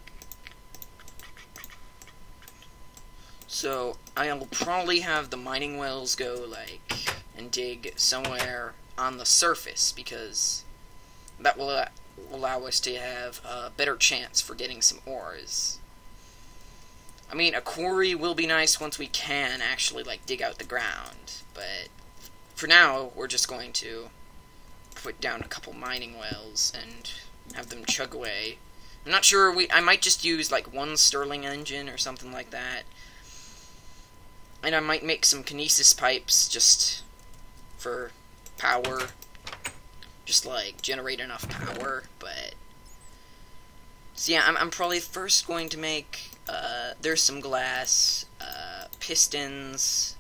So, I'll probably have the mining wells go, like, and dig somewhere on the surface, because that will uh, allow us to have a better chance for getting some ores. I mean, a quarry will be nice once we can actually, like, dig out the ground, but for now, we're just going to put down a couple mining wells and have them chug away. I'm not sure, we I might just use, like, one Stirling engine or something like that. And I might make some kinesis pipes just for power. Just, like, generate enough power, but... So, yeah, I'm, I'm probably first going to make, uh, there's some glass, uh, pistons,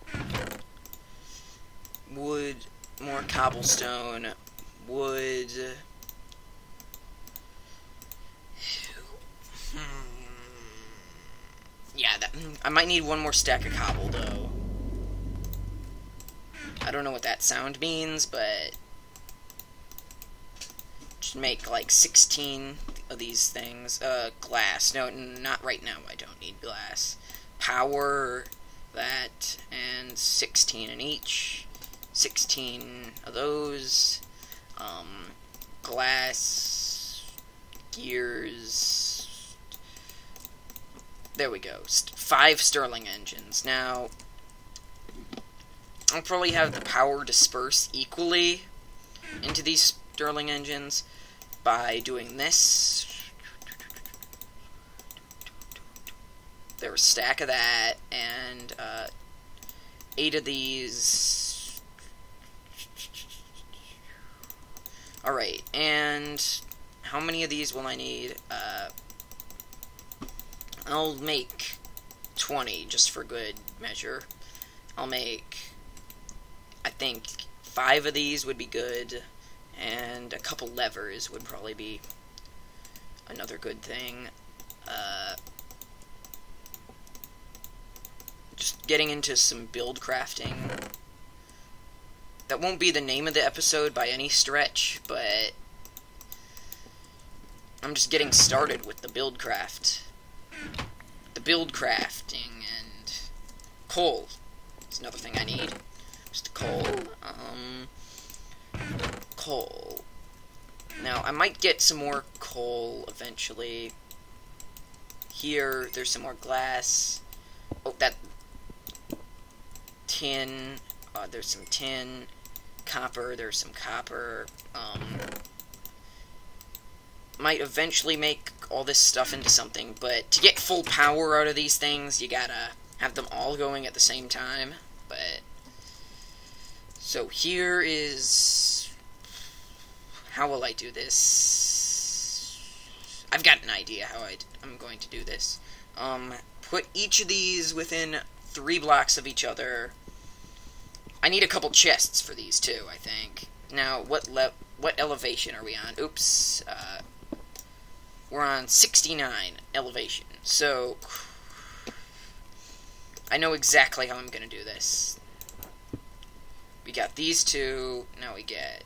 wood, more cobblestone, wood... Hmm... Yeah, that, I might need one more stack of cobble, though. I don't know what that sound means, but... Just make, like, sixteen of these things. Uh, glass. No, not right now, I don't need glass. Power, that, and sixteen in each. sixteen of those. Um, glass, gears... There we go. St five Stirling engines. Now, I'll probably have the power disperse equally into these Stirling engines by doing this. There's a stack of that, and uh, eight of these. Alright, and how many of these will I need? Uh, I'll make twenty, just for good measure. I'll make, I think, five of these would be good, and a couple levers would probably be another good thing. Uh, just getting into some build crafting. That won't be the name of the episode by any stretch, but I'm just getting started with the build craft. The build crafting and coal. It's another thing I need. Just coal. Um, coal. Now, I might get some more coal eventually. Here, there's some more glass. Oh, that tin. Uh, there's some tin. Copper. There's some copper. Um, might eventually make all this stuff into something, but to get full power out of these things, you gotta have them all going at the same time. But so here is how will I do this? I've got an idea how I I'm going to do this. Um, put each of these within three blocks of each other. I need a couple chests for these too, I think. Now, what le what elevation are we on? Oops. Uh, we're on sixty-nine elevation. So I know exactly how I'm going to do this. We got these two. Now we get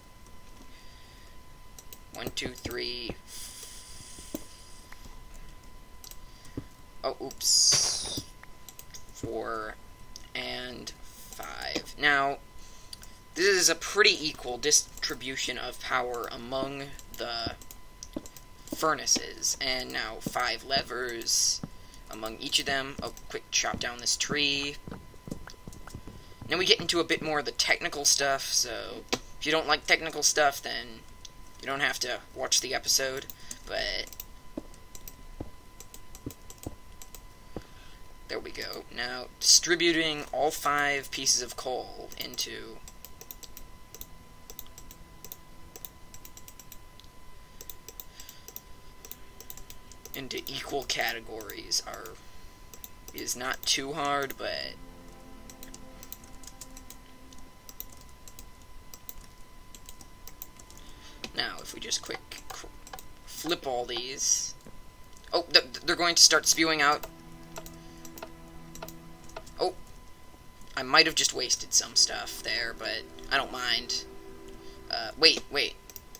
one, two, three. Oh, oops. Four and five. Now, this is a pretty equal distribution of power among the furnaces. And now five levers among each of them. Oh, quick chop down this tree. Now we get into a bit more of the technical stuff, so if you don't like technical stuff, then you don't have to watch the episode, but there we go. Now, distributing all five pieces of coal into into equal categories are is not too hard, but now if we just quick flip all these, oh, they're going to start spewing out. Oh, I might have just wasted some stuff there, but I don't mind. Uh, wait, wait.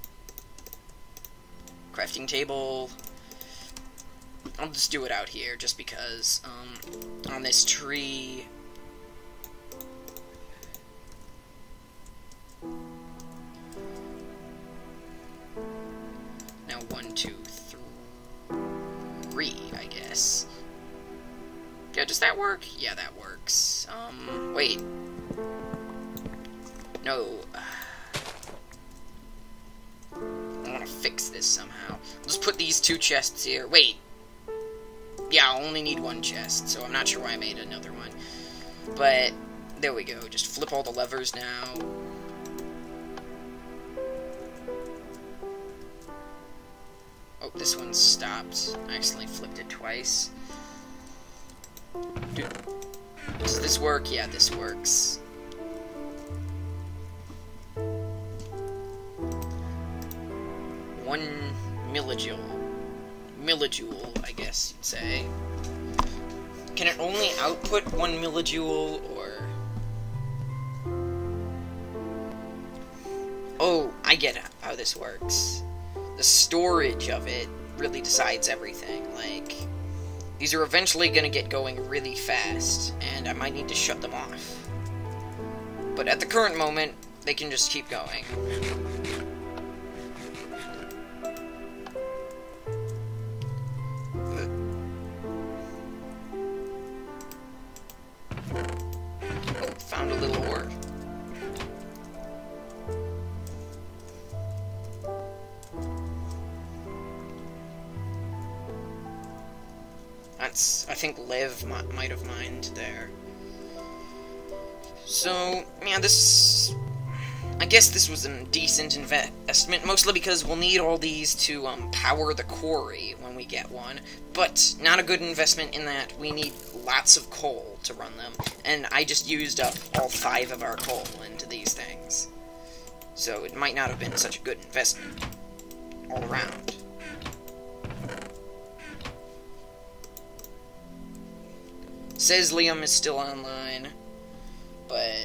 Crafting table. I'll just do it out here, just because, um, on this tree. Now, one, two, three, I guess. Yeah, does that work? Yeah, that works. Um, wait. No. I want to fix this somehow. I'll just put these two chests here. Wait. Yeah, I'll only need one chest, so I'm not sure why I made another one. But, there we go. Just flip all the levers now. Oh, this one stopped. I accidentally flipped it twice. Dude. Does this work? Yeah, this works. One millijoule. Millijoule, I guess you'd say. Can it only output one millijoule, or... Oh, I get how this works. The storage of it really decides everything. Like, these are eventually going to get going really fast, and I might need to shut them off. But at the current moment, they can just keep going. Oh, found a little ore. That's, I think Liv might have mined there. So, yeah, this... I guess this was a decent investment, mostly because we'll need all these to um, power the quarry when we get one, but not a good investment in that we need lots of coal to run them, and I just used up all five of our coal into these things. So it might not have been such a good investment all around. Says Liam is still online, but...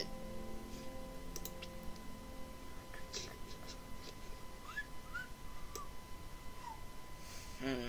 Hmm.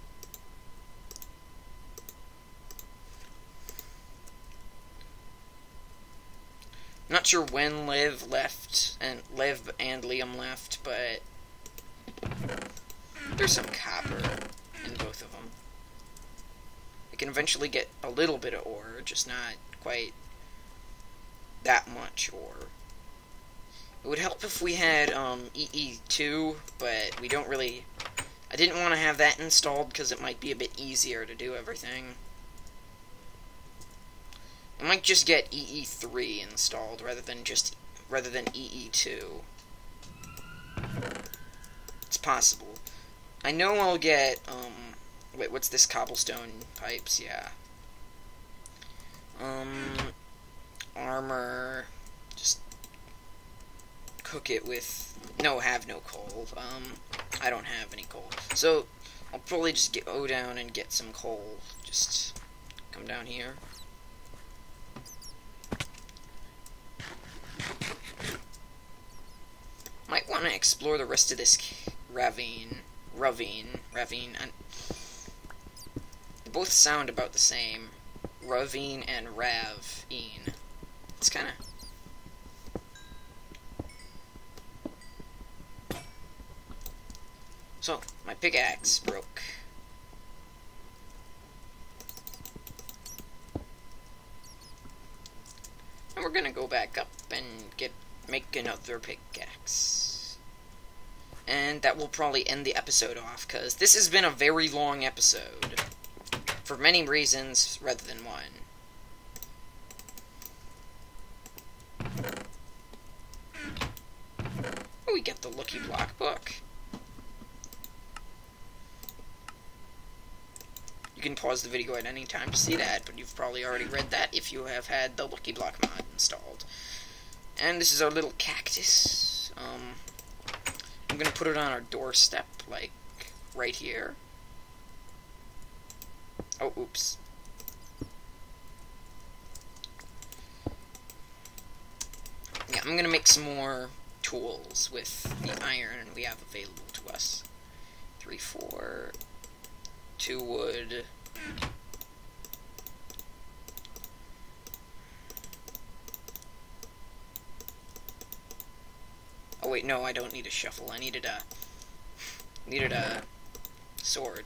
Not sure when Liv left, and Liv and Liam left, but there's some copper in both of them. I can eventually get a little bit of ore, just not quite that much ore. It would help if we had um, E E two, but we don't really... I didn't want to have that installed because it might be a bit easier to do everything. I might just get E E three installed rather than just rather than E E two. It's possible. I know I'll get um wait, what's this, cobblestone pipes? Yeah. Um armor, just cook it with no have no coal. Um I don't have any coal. So I'll probably just get go down and get some coal. Just come down here. Might want to explore the rest of this ravine. Ravine. Ravine. And they both sound about the same. Ravine and ravine. It's kind of... So, my pickaxe broke. And we're gonna go back up and get make another pickaxe. And that will probably end the episode off, because this has been a very long episode. For many reasons, rather than one. Oh, we get the Lucky Block book. You can pause the video at any time to see that, but you've probably already read that if you have had the Lucky Block mod installed. And this is our little cactus. Um, I'm gonna put it on our doorstep, like, right here. Oh, oops. Yeah, I'm gonna make some more tools with the iron we have available to us. Three, four, two wood. Oh wait, no, I don't need a shuffle. I needed a needed a sword.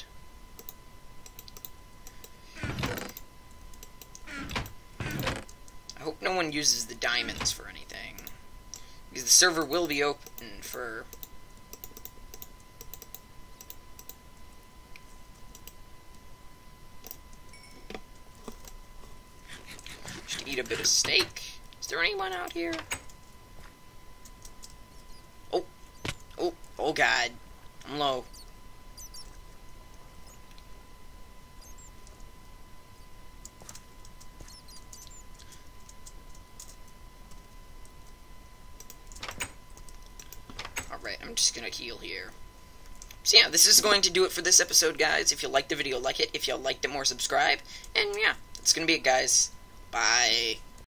I hope no one uses the diamonds for anything, because the server will be open for should eat a bit of steak. Is there anyone out here? Oh, oh, oh God, I'm low. Alright, I'm just gonna heal here. So yeah, this is going to do it for this episode, guys. If you liked the video, like it. If you liked it more, subscribe. And yeah, that's gonna be it, guys. Bye.